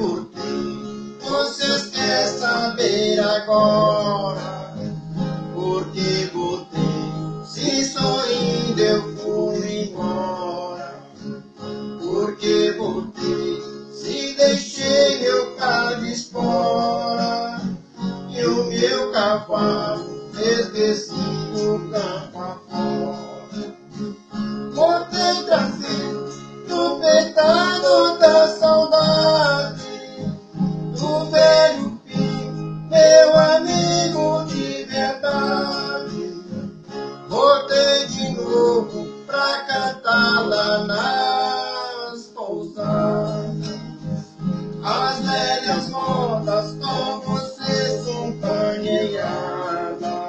voltei? Vocês querem saber agora? Por que voltei? Se sorrindo eu fui embora. Por que voltei? Se deixei meu carro de espora e o meu cavalo esqueci o campo afora. Voltei trazendo do peitado da saudade do velho Pinho, meu amigo de verdade. Voltei de novo pra cantar lá nas pousadas as velhas modas com você companheada.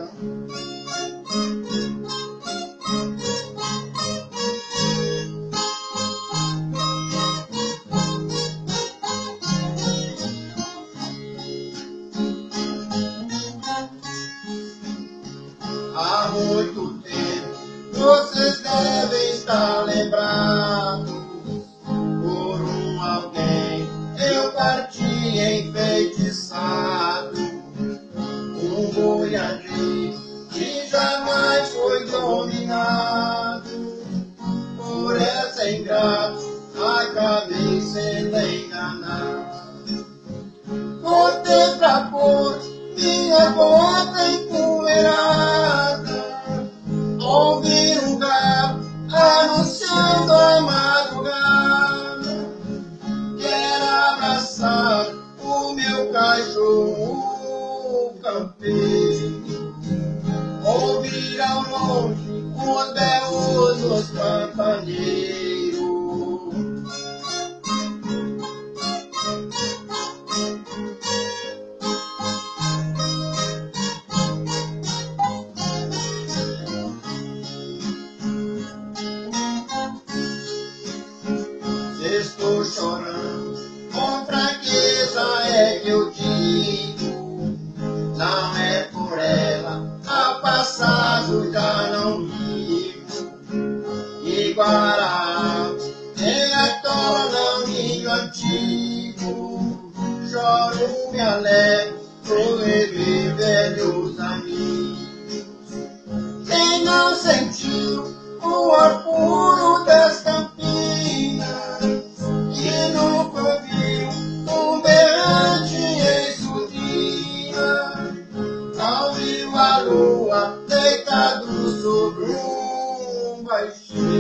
Há muito tempo vocês devem estar lembrados. Por um alguém eu parti enfeitiçado. Um boiadeiro que jamais foi dominado. Por essa ingrata acabei sendo enganado. Voltei pra pôr minha bota empoeirada. Ouvi um galo anunciando a madrugada. Quero abraçar o meu cachorro campeiro. Ouvir ao longe os belos dos campaneiros. Estou chorando, com fraqueza é que eu digo. Não é por ela, a passado já não ligo. Iguará, quem a torna um ninho antigo. Choro, me alegro, por rever velhos amigos. Quem não sentiu o ar puro das campinas, que nunca viu um berrante em surdina, não viu a lua deitado sobre um baixinho.